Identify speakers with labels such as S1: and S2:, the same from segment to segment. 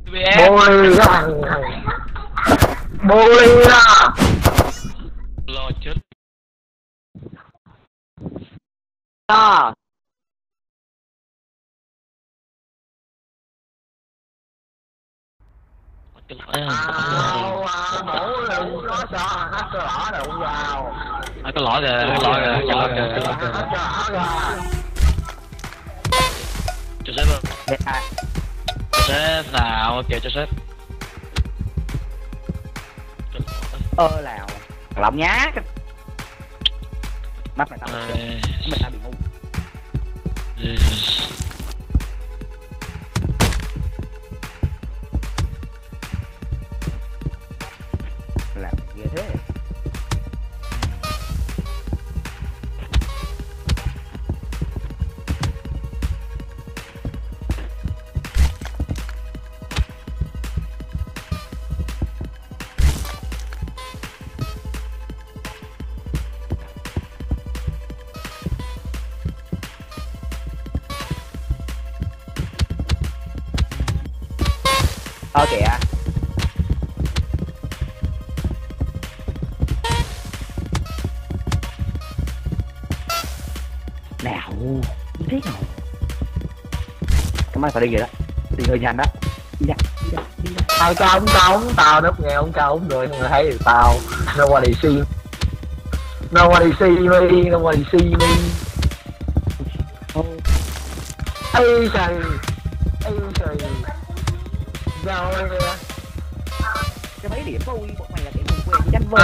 S1: BM.
S2: Bully cái thằng bully đó.
S1: Lo chết.
S2: Đó. Mũ đừng có sợ hát cơ lõ đụng vào.
S1: Có lỗi kìa, có lỗi kìa, có lỗi kìa, có lỗi kìa. Cho sếp ơi. Cho sếp nào, kìa cho sếp.
S2: Lào lỏng nhá. Mắt mày tao bị ngu. Làm ghê thế. Kìa. Nào, như thế nào? Cảm ơn tao đi rồi đó. Đi hơi nhanh đó. Đi ra. Tao cho ông tao đớp nghe ông cao ông người thấy thì tao. Nobody see me. Nobody see me. Nobody see me. Ây trời. Ây trời. Rồi kìa. Cái mấy điểm của bọn mày là cái vùng quê của Denver.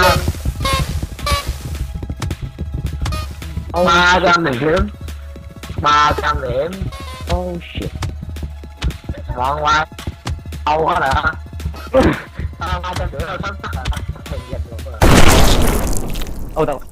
S2: 300 điểm. 300 điểm. Oh shit. Ngon quá. Đâu hết rồi hả? 300 điểm là sắp tắt rồi. Mình giành được rồi. Ôi đâu.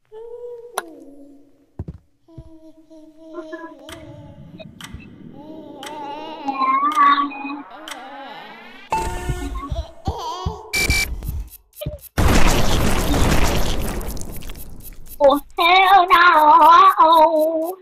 S3: Ủa hell no.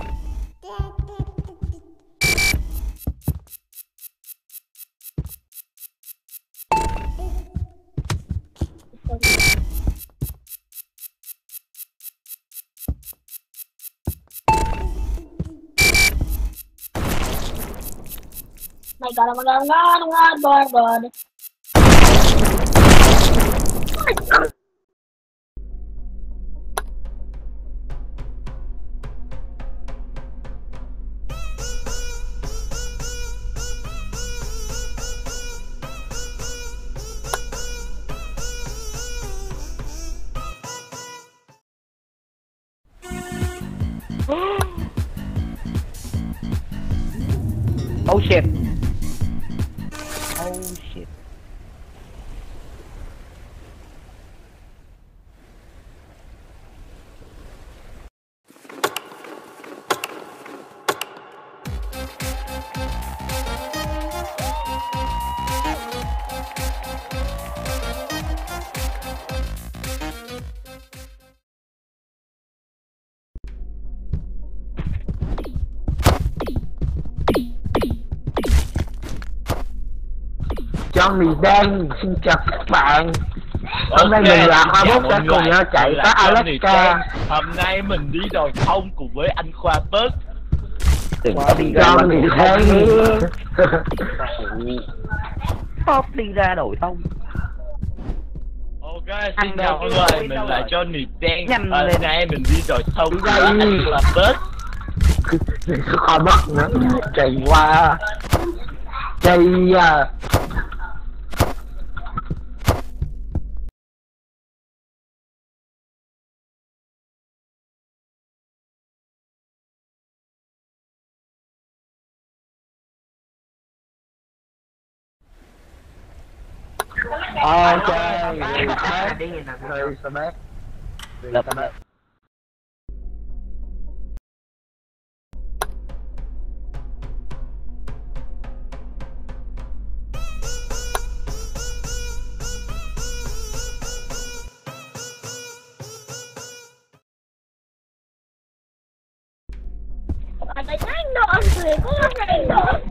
S3: My god, oh my god, oh my god, oh my god.
S2: Oh shit. Oh shit. Johnny Đen xin chào các bạn. Hôm nay mình là Hoa Bút sẽ cùng nhau chạy tới Alaska.
S1: Hôm nay mình đi đồi thông cùng với anh Khoa Bớt.
S2: Đừng có đi ra Johnny Đen. Không đi ra đồi thông.
S1: Ok, xin chào mọi người, mình là Johnny Đen. Hôm nay mình đi đồi thông
S2: Đi
S1: với
S2: đây.
S1: anh Khoa Bớt.
S2: Khoa Bớt nữa. Chạy qua. Chạy à. Ok, rồi sao bé? Lập bé.
S3: Ada nyandok sih, kok nyandok?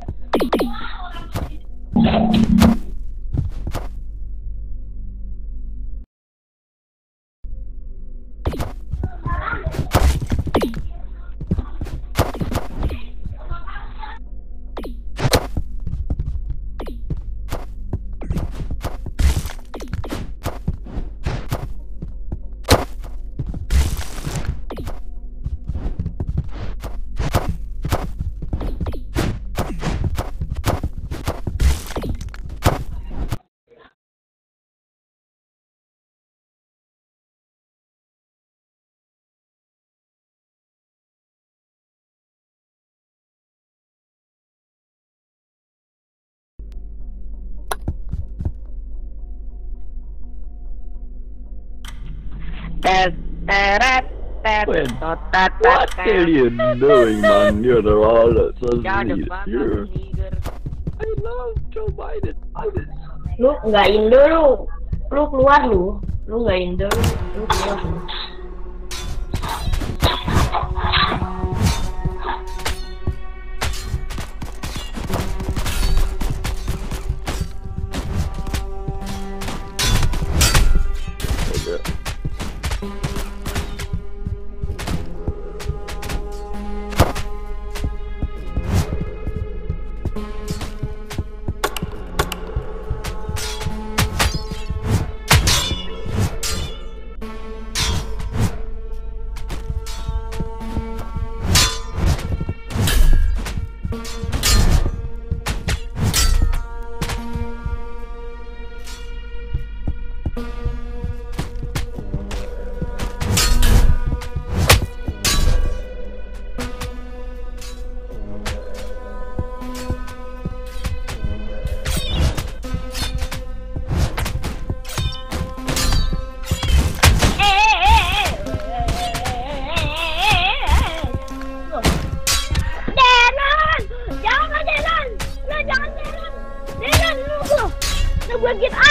S4: What alien doing, man? You're the all that's here. I love Joe Biden.
S3: Lu enggakin dulu. Lu keluar lu. Lu enggakin dulu. Lu keluar lu. sakit